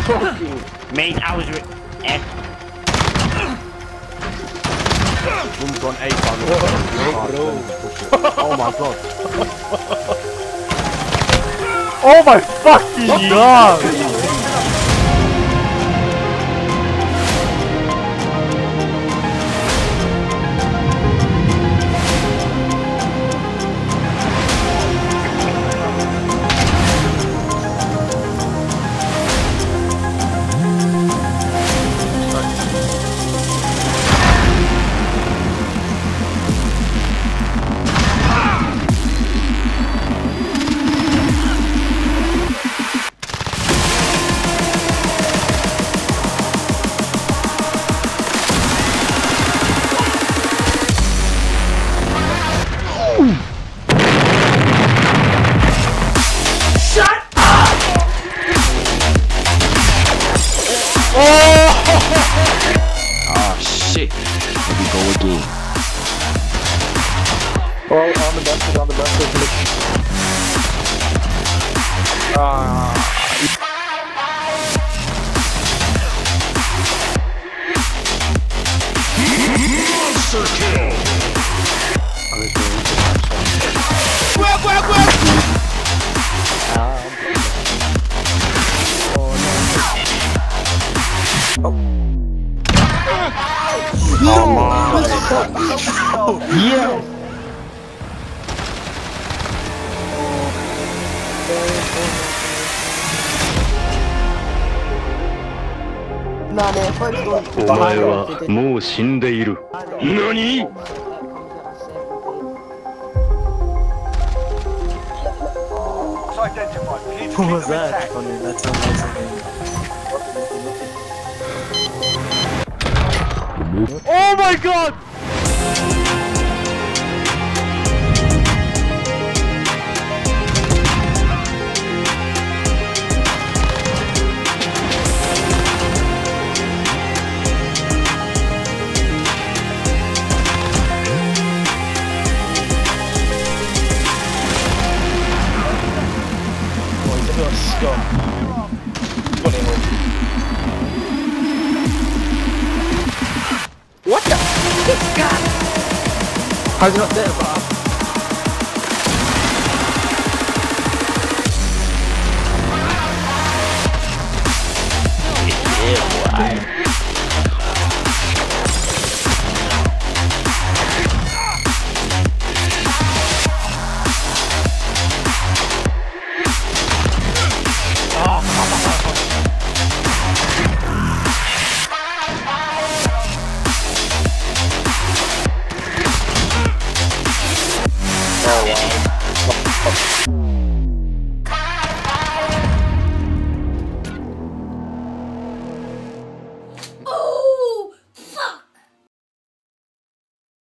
Mate, I was One's gone 8 on the Oh my god. Oh my fucking god! Oh shit. Here we go again. Oh, on the basket, on the basket. Monster kill. Yeah. お前はもう死んでいる。何？ What was that? Funny, that's amazing. Oh my god! What the? God! How's it not there, Bob? Oh wow.